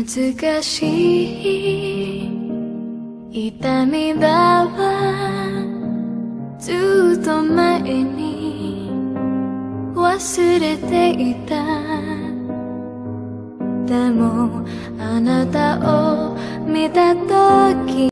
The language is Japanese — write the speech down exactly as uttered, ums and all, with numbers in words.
難しい痛みだわずっと前に忘れていたでもあなたを見たとき